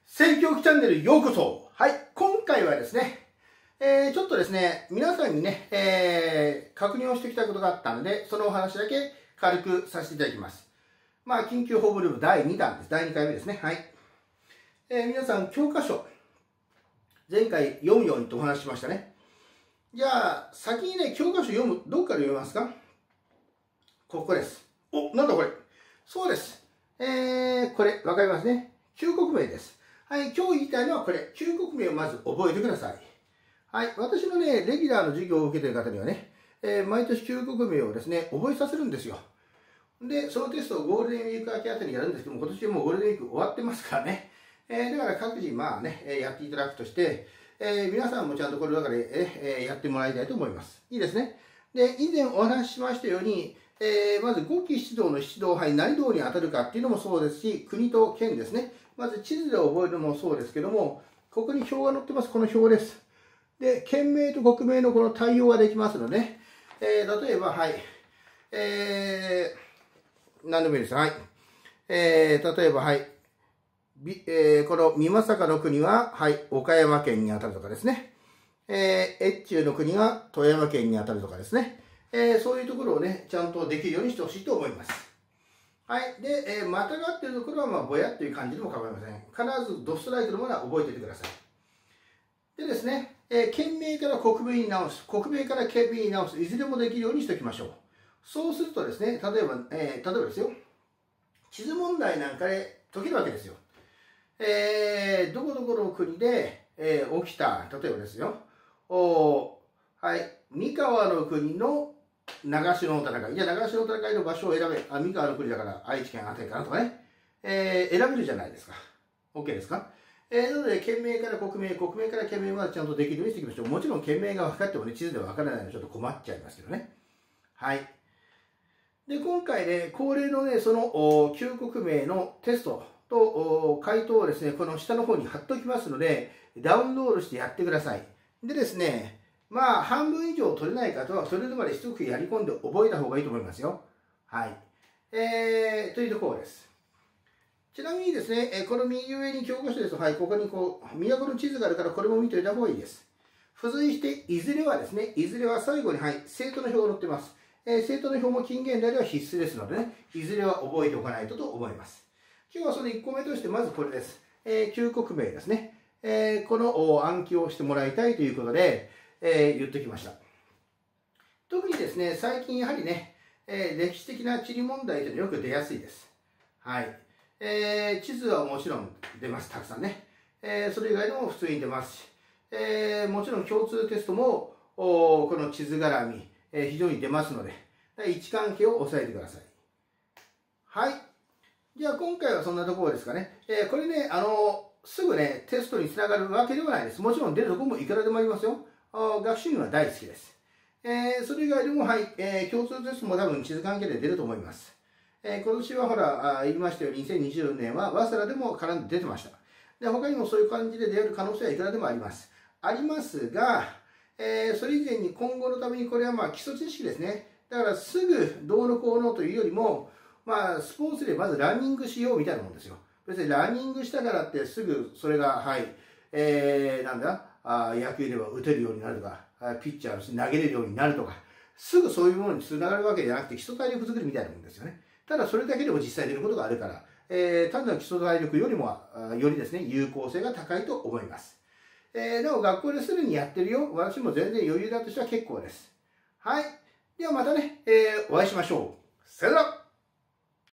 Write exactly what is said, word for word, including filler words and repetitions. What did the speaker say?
性教育チャンネルようこそ。はい、今回はですね、えー、ちょっとですね、皆さんにね、えー、確認をしてきたことがあったので、そのお話だけ軽くさせていただきます。まあ、緊急ホームルームだいにだんです。だいにかいめですね。はい。えー、皆さん、教科書、前回読むようにとお話ししましたね。じゃあ、先にね、教科書読む、どっから読みますか？ここです。お、なんだこれ。そうです。えー、これ、わかりますね。旧国名です。はい、今日言いたいのはこれ、旧国名をまず覚えてください。はい、私のね、レギュラーの授業を受けている方にはね、えー、毎年旧国名をですね、覚えさせるんですよ。で、そのテストをゴールデンウィーク明けあたりにやるんですけども、今年はもうゴールデンウィーク終わってますからね。えー、だから各自、まあね、やっていただくとして、えー、皆さんもちゃんとこれだから、えー、やってもらいたいと思います。いいですね。で、以前お話ししましたように、えー、まずごき七道の七道、はい、何道に当たるかっていうのもそうですし、国と県ですね。まず地図で覚えるのもそうですけども、ここに表が載ってます。この表です。で、県名と国名のこの対応ができますので、えー、例えば、はい、えー、何でもいいです。はい。えー、例えば、はい、えー、この美作の国は、はい、岡山県に当たるとかですね。えー、越中の国が富山県に当たるとかですね。えー、そういうところをね、ちゃんとできるようにしてほしいと思います。はい。で、えー、またがっているところは、まあ、ぼやっていう感じでも構いません。必ずドストライクのものは覚えておいてください。でですね、えー、県名から国名に直す、国名から県名に直す、いずれもできるようにしておきましょう。そうするとですね、例えば、えー、例えばですよ、地図問題なんかで解けるわけですよ。えー、どこどこの国で、えー、起きた、例えばですよ、おはい、三河の国の長篠の戦い。じゃあ長篠の戦いの場所を選べ。あ、三河の国だから愛知県あたりかなとかね。えー、選べるじゃないですか。OK ですか？えー、なので、県名から国名、国名から県名までちゃんとできるようにしていきましょう。もちろん県名が分かってもね、地図では分からないのでちょっと困っちゃいますけどね。はい。で、今回ね、恒例のね、その旧国名のテストと回答をですね、この下の方に貼っておきますので、ダウンロードしてやってください。でですね、まあ、半分以上取れない方は、それまで一口やり込んで覚えた方がいいと思いますよ。はい。えー、というところです。ちなみにですね、この右上に教科書ですと、はい、ここにこう、都の地図があるから、これも見ておいた方がいいです。付随して、いずれはですね、いずれは最後に、はい、生徒の表が載ってます。えー、生徒の表も近現代では必須ですのでね、いずれは覚えておかないとと思います。今日はそのいっこめとして、まずこれです。えー、旧国名ですね。えー、この暗記をしてもらいたいということで、えー、言ってきました。特にですね、最近やはりね、えー、歴史的な地理問題というのはよく出やすいです。はい。えー、地図はもちろん出ます、たくさんね。えー、それ以外でも普通に出ますし、えー、もちろん共通テストも、この地図絡み、えー、非常に出ますので、位置関係を押さえてください。はい。じゃあ今回はそんなところですかね。えー、これね、あの、すぐね、テストにつながるわけではないです。もちろん出るところもいくらでもありますよ。学習院は大好きです。えー、それ以外でも、はい、えー、共通テストも多分地図関係で出ると思います。えー、今年はほら、あ言いましたように、にせんにじゅうねんは早稲田でも絡んで出てました。で、他にもそういう感じで出る可能性はいくらでもあります。ありますが、えー、それ以前に今後のためにこれはまあ基礎知識ですね。だからすぐどうのこうのというよりも、まあ、スポーツでまずランニングしようみたいなもんですよ。別にランニングしたからってすぐそれが、はい、えー、なんだ、あ野球では打てるようになるとか、ピッチャーとして投げれるようになるとか、すぐそういうものにつながるわけじゃなくて、基礎体力作りみたいなもんですよね。ただそれだけでも実際出ることがあるから、えー、単なる基礎体力よりも、よりですね、有効性が高いと思います。えー、なお学校ですでにやってるよ。私も全然余裕だとしては結構です。はい。ではまたね、えー、お会いしましょう。さよなら。